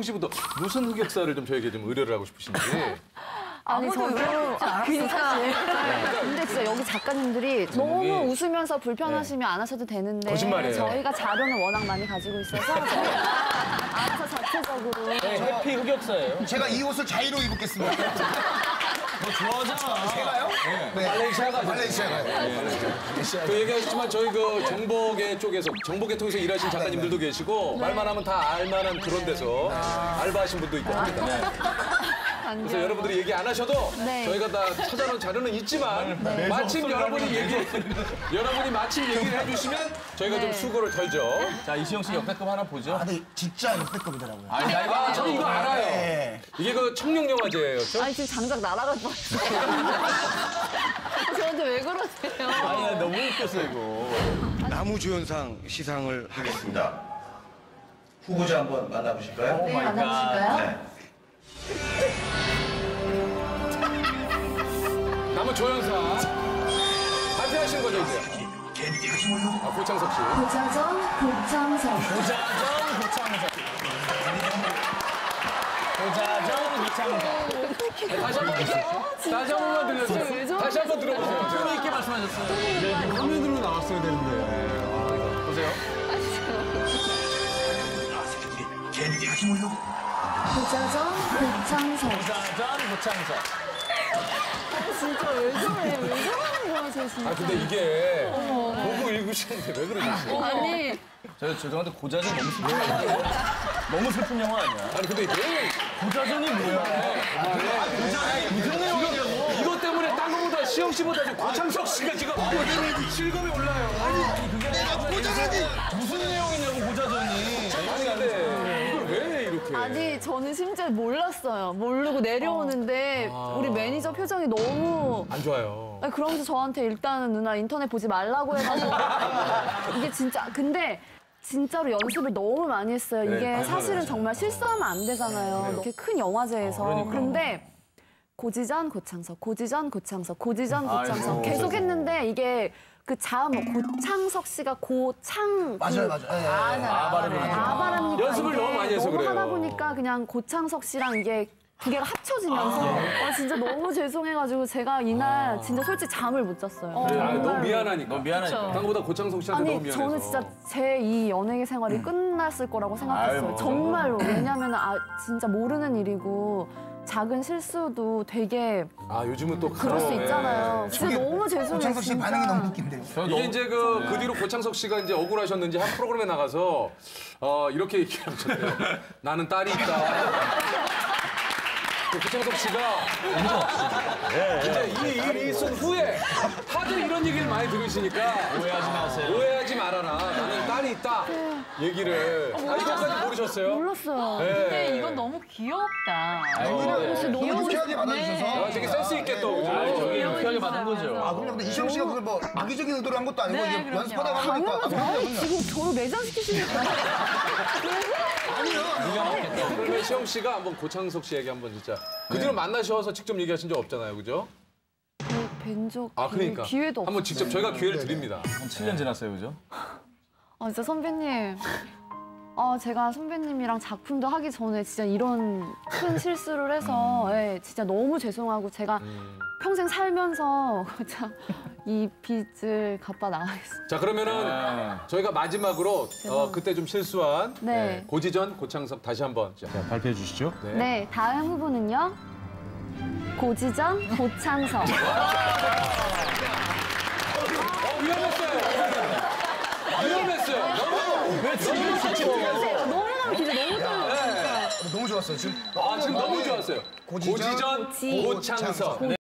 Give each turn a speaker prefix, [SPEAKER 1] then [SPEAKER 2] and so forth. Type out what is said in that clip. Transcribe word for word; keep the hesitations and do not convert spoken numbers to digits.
[SPEAKER 1] 씨부터 무슨 흑역사를 좀 저에게 좀 의뢰를 하고 싶으신지.
[SPEAKER 2] 아니 저도 그러니까 근데 진짜 여기 작가님들이 너무 웃으면서 불편하시면 안 하셔도 되는데
[SPEAKER 1] 거짓말이에요.
[SPEAKER 2] 저희가 자료는 워낙 많이 가지고 있어서 저희가 알아서 자체적으로
[SPEAKER 3] 네, 해피 흑역사예요.
[SPEAKER 4] 제가 이 옷을 자의로 입었겠습니다.
[SPEAKER 3] 너 좋아하잖아.
[SPEAKER 4] 제가요? 네.
[SPEAKER 1] 말레이시아가
[SPEAKER 4] 말레이시아가요.
[SPEAKER 1] 그 얘기하셨지만 저희 그 정보계 쪽에서 정보계 통해서 일하신 작가님들도 계시고 말만 하면 다 알만한 그런 데서 알바하신 분도 있고 합니다. 그래서 여러분들이 얘기 안 하셔도
[SPEAKER 2] 네.
[SPEAKER 1] 저희가 다 찾아놓은 자료는 있지만 마침 여러분이 얘기 여러분이 마침 얘기를 해주시면 저희가 좀
[SPEAKER 2] 네.
[SPEAKER 1] 수고를 덜죠.
[SPEAKER 3] 자, 이시영 씨 역대급 하나 보죠.
[SPEAKER 4] 아, 근데 진짜 역대급이더라고요.
[SPEAKER 3] 아니, 나 이거
[SPEAKER 1] 아, 저는 이거 알아요.
[SPEAKER 4] 네.
[SPEAKER 1] 이게 그 청룡 영화제였죠?
[SPEAKER 2] 아니 지금 장작 날아갈 뻔했어요. 저한테 왜 그러세요?
[SPEAKER 3] 아니, 너무 웃겼어, 이거.
[SPEAKER 5] 나무주연상 시상을 하겠습니다. 후보자 한번 만나보실까요?
[SPEAKER 2] 네, 만나보실까요?
[SPEAKER 5] 네.
[SPEAKER 1] 남은 조연사 발표하신 거죠 이제? 아, 고창석 씨.
[SPEAKER 2] 고자정 고창석
[SPEAKER 3] 고자정, 고창석. 고자정, 고창석.
[SPEAKER 1] 다시 한 번 다시 한 번만 들려주세요. 다시 한 번 들어보세요.
[SPEAKER 3] 좀 있게 말씀하셨어요.
[SPEAKER 1] 화면으로 나왔어야 되는데. 보세요.
[SPEAKER 5] 괜히 하지 말고.
[SPEAKER 2] 고자정 고창석
[SPEAKER 3] 고자정, 고창석.
[SPEAKER 2] 진짜 왜 저래요? 왜 저러는 거야 저 진짜.
[SPEAKER 1] 아 근데 이게 보고 읽으시는데 왜 그러셨어요?
[SPEAKER 2] 아니
[SPEAKER 3] 저 죄송한데 고자정 너무 슬픈 영화 아니에요? 너무 슬픈 영화 아니야?
[SPEAKER 1] 아니 근데 왜
[SPEAKER 3] 고자정이 뭐야? 무슨 내용이냐고?
[SPEAKER 1] 이것 때문에 딴 거보다 시영 씨보다 지금 고창석 씨가 지금 실검이 올라요. 아니 그게
[SPEAKER 4] 내가 고자라니!
[SPEAKER 3] 무슨 내용이냐고, 고자정이.
[SPEAKER 1] 아니 근데 이걸 왜 이렇게?
[SPEAKER 2] 아니 저는 심지어 몰랐어요. 모르고 내려오는데 우리 매니저 표정이 너무
[SPEAKER 1] 안 좋아요.
[SPEAKER 2] 아니, 그러면서 저한테 일단은 누나 인터넷 보지 말라고 해가지고 이게 진짜 근데 진짜로 연습을 너무 많이 했어요.
[SPEAKER 1] 네,
[SPEAKER 2] 이게
[SPEAKER 1] 맞아요,
[SPEAKER 2] 사실은
[SPEAKER 1] 맞아요.
[SPEAKER 2] 정말 실수하면 안 되잖아요. 이렇게 큰 영화제에서.
[SPEAKER 1] 어, 그러니까.
[SPEAKER 2] 그런데 고지전 고창석, 고지전 고창석, 고지전 고창석
[SPEAKER 3] 아이고.
[SPEAKER 2] 계속 했는데 이게 그 자음 고창석 씨가 고창
[SPEAKER 4] 맞아요,
[SPEAKER 2] 그
[SPEAKER 4] 맞아요. 예, 예.
[SPEAKER 2] 아,
[SPEAKER 3] 발음을
[SPEAKER 2] 아 발음이니까
[SPEAKER 1] 연습을
[SPEAKER 2] 이게
[SPEAKER 1] 너무 많이 해서
[SPEAKER 2] 너무
[SPEAKER 1] 그래요.
[SPEAKER 2] 하다 보니까 그냥 고창석 씨랑 이게 두 개가 합쳐지면서 아, 진짜 너무 죄송해가지고 제가 이날 진짜 솔직히 잠을 못 잤어요.
[SPEAKER 1] 그래, 아, 너무
[SPEAKER 2] 정말로.
[SPEAKER 1] 미안하니까.
[SPEAKER 3] 너무 미안하니까.
[SPEAKER 1] 딴 거보다 고창석 씨한테 너무
[SPEAKER 2] 아니
[SPEAKER 1] 미안해서.
[SPEAKER 2] 저는 진짜 제 이 연예계 생활이 끝났을 거라고 생각했어요.
[SPEAKER 3] 아유, 뭐.
[SPEAKER 2] 정말로. 왜냐면 아 진짜 모르는 일이고 작은 실수도 되게
[SPEAKER 1] 아 요즘은 또
[SPEAKER 2] 그럴 수
[SPEAKER 1] 가요.
[SPEAKER 2] 있잖아요.
[SPEAKER 1] 네.
[SPEAKER 2] 진짜 너무 죄송해요.
[SPEAKER 4] 고창석 씨
[SPEAKER 2] 진짜.
[SPEAKER 4] 반응이 너무 웃긴데요.
[SPEAKER 1] 이게 이제 그, 그 뒤로 고창석 씨가 이제 억울하셨는지 한 프로그램에 나가서 어, 이렇게 얘기하셨대요. 나는 딸이 있다. 그 고창석 씨가 이제 이 일이 있은 후에 하도 이런 얘기를 많이 들으시니까
[SPEAKER 3] 오해하지 마세요.
[SPEAKER 1] 오해하지 말아라. 나는 딸이 있다. 얘기를. 아, 이것까지 모르셨어요?
[SPEAKER 2] 몰랐어요.
[SPEAKER 1] 네.
[SPEAKER 6] 근데 이건 너무 귀엽다.
[SPEAKER 2] 진짜 너무
[SPEAKER 4] 너무 유쾌하게
[SPEAKER 2] 죄송해요.
[SPEAKER 4] 받아주셔서.
[SPEAKER 1] 아, 되게 센스 있게 또. 그죠?
[SPEAKER 3] 아니, 저게 유쾌하게 받은 거죠.
[SPEAKER 4] 아, 그럼 근데 이시영 씨가 그걸 뭐 악의적인 의도로 한 것도 아니고
[SPEAKER 6] 네,
[SPEAKER 4] 이제
[SPEAKER 6] 그럼요.
[SPEAKER 4] 연습하다가 한 거니까. 아,
[SPEAKER 2] 당연하죠.
[SPEAKER 4] 그럼요,
[SPEAKER 2] 아니,
[SPEAKER 4] 그럼요.
[SPEAKER 2] 지금 저를 매장시키시니까.
[SPEAKER 1] 그러면 시영 씨가 한번 고창석 씨에게 한번 진짜 그 뒤로 만나셔서 직접 얘기하신 적 없잖아요, 그죠?
[SPEAKER 2] 뵌적
[SPEAKER 1] 아 그러니까
[SPEAKER 2] 기회도 없어요.
[SPEAKER 1] 한번 직접 저희가 기회를 드립니다.
[SPEAKER 3] 한 칠 년 지났어요, 그죠?
[SPEAKER 2] 아 진짜 선배님. 아 제가 선배님이랑 작품도 하기 전에 진짜 이런 큰 실수를 해서 예, 진짜 너무 죄송하고 제가 평생 살면서 진짜 이 빚을 갚아 나가겠습니다.
[SPEAKER 1] 자 그러면은
[SPEAKER 3] 네.
[SPEAKER 1] 저희가 마지막으로 어, 그때 좀 실수한
[SPEAKER 2] 네.
[SPEAKER 1] 네, 고지전 고창석 다시 한번 자,
[SPEAKER 3] 발표해 주시죠.
[SPEAKER 1] 네.
[SPEAKER 2] 네, 다음 후보는요. 고지전 고창석.
[SPEAKER 1] 어, 위험했어요. 위험했어요. 너무 왜 너무 같이 들어가서.
[SPEAKER 2] 너무너무 기대 너무 떨려요.
[SPEAKER 4] 너무 좋았어요. 지금
[SPEAKER 1] 아 지금 너무 좋았어요.
[SPEAKER 4] 고지전,
[SPEAKER 1] 고지전
[SPEAKER 2] 고지-
[SPEAKER 1] 고창석.